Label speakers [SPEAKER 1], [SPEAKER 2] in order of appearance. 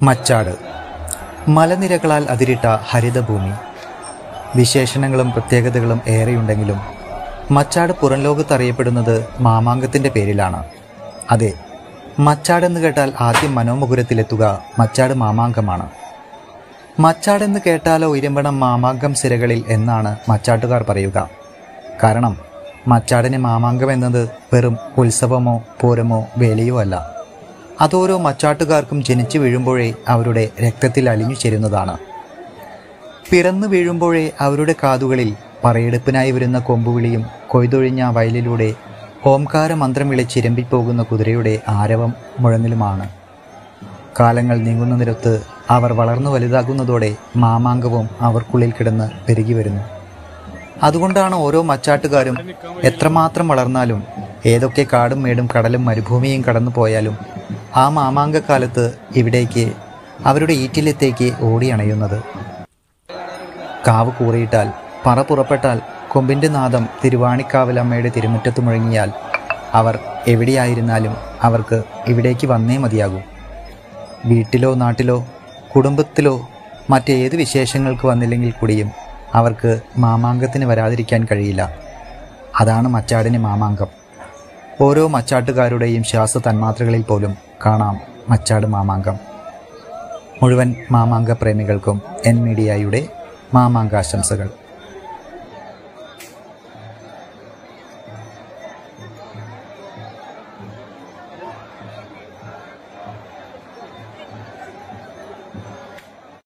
[SPEAKER 1] മച്ചാട് മലനിരകളാൽ അതിരിട്ട ഹരിതഭൂമി. വിശേഷണങ്ങളും പ്രത്യേകതകളും ഏറെയുണ്ടെങ്കിലും മച്ചാട് പുറംലോകത്ത് അറിയപ്പെടുന്നത് മാമാങ്കത്തിൻ്റെ പേരിലാണ്. അതെ, മച്ചാടെന്ന് കേട്ടാൽ ആദ്യം മനോമുകുരത്തിലെത്തുക മച്ചാട് മാമാങ്കമാണ്. മച്ചാടെന്ന് കേട്ടാലോ ഇരമ്പണം മാമാങ്കം സിരകളിൽ എന്നാണ് മച്ചാട്ടുകാർ പറയുക. കാരണം മച്ചാടിന് മാമാങ്കം എന്നത് വെറും ഉത്സവമോ പൂരമോ വേലയോ അല്ല. അതോരോ മച്ചാട്ടുകാർക്കും ജനിച്ചു വീഴുമ്പോഴേ അവരുടെ രക്തത്തിൽ അലിഞ്ഞു ചേരുന്നതാണ്. പിറന്നു വീഴുമ്പോഴേ അവരുടെ കാതുകളിൽ പറയെടുപ്പിനായി വരുന്ന കൊമ്പുവിളിയും കൊയ്തൊഴിഞ്ഞ വയലിലൂടെ ഓംകാര മന്ത്രം വിളിച്ചിരമ്പിപ്പോകുന്ന കുതിരയുടെ ആരവം മുഴങ്ങലുമാണ്. കാലങ്ങൾ നീങ്ങുന്ന നിരത്ത് അവർ വളർന്നു വലുതാകുന്നതോടെ മാമാങ്കവും അവർക്കുള്ളിൽ കിടന്ന് പെരുകി വരുന്നു. അതുകൊണ്ടാണ് ഓരോ മച്ചാട്ടുകാരും എത്രമാത്രം വളർന്നാലും ഏതൊക്കെ കാടും മേടും കടലും മരുഭൂമിയും കടന്നു പോയാലും ആ മാമാങ്കക്കാലത്ത് ഇവിടേക്ക് അവരുടെ ഈറ്റിലത്തേക്ക് ഓടിയണയുന്നത്. കാവ് കൂറിയിട്ടാൽ, പറ പുറപ്പെട്ടാൽ, കൊമ്പിൻ്റെ നാദം തിരുവാണിക്കാവലമ്മയുടെ തിരുമുറ്റത്ത് മുഴങ്ങിയാൽ അവർ എവിടെയായിരുന്നാലും അവർക്ക് ഇവിടേക്ക് വന്നേ മതിയാകൂ. വീട്ടിലോ നാട്ടിലോ കുടുംബത്തിലോ മറ്റേത് വിശേഷങ്ങൾക്ക് വന്നില്ലെങ്കിൽ കൂടിയും അവർക്ക് മാമാങ്കത്തിന് വരാതിരിക്കാൻ കഴിയില്ല. അതാണ് മച്ചാടിന് മാമാങ്കം. ഓരോ മച്ചാട്ടുകാരുടെയും ശ്വാസ തന്മാത്രകളിൽ പോലും കാണാം മച്ചാട് മാമാങ്കം. മുഴുവൻ മാമാങ്ക പ്രേമികൾക്കും എൻ മീഡിയയുടെ മാമാങ്കാശംസകൾ.